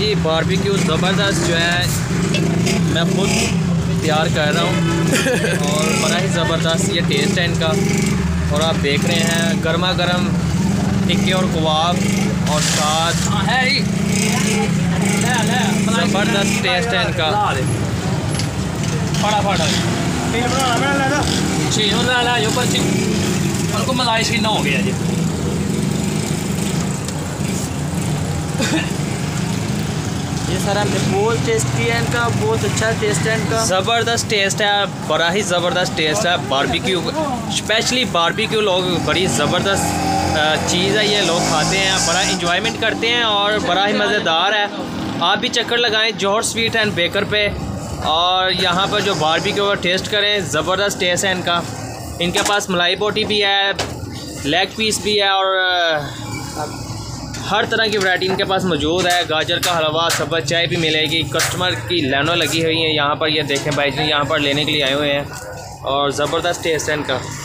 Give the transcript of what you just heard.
जी barbecue ज़बरदस्त जो है मैं खुद तैयार कर रहा हूँ और बड़ा ही ज़बरदस्त ये टेस्ट है इनका। और आप देख रहे हैं गर्मा गर्म टिक्के और कबाब और साथ ज़बरदस्त टेस्ट है इनका। मलाई सीना हो गया जी। ये सर हमने बहुत टेस्टी है इनका, बहुत अच्छा टेस्ट है इनका। ज़बरदस्त टेस्ट है, बड़ा ही ज़बरदस्त टेस्ट है बारबेक्यू। स्पेशली बारबेक्यू लोग बड़ी ज़बरदस्त चीज़ है, ये लोग खाते हैं, बड़ा इंजॉयमेंट करते हैं और बड़ा ही मज़ेदार है। आप भी चक्कर लगाएं जौहर स्वीट एंड बेकर पे और यहाँ पर जो बारबेक्यू का टेस्ट करें। ज़बरदस्त टेस्ट है इनका। इनके पास मलाई बोटी भी है, लेग पीस भी है और हर तरह की वैरायटी इनके पास मौजूद है। गाजर का हलवा, सब्ज़ चाय भी मिलेगी। कस्टमर की लाइनें लगी हुई हैं यहाँ पर, ये देखें भाई जी यहाँ पर लेने के लिए आए हुए हैं और ज़बरदस्त टेस्ट है इनका।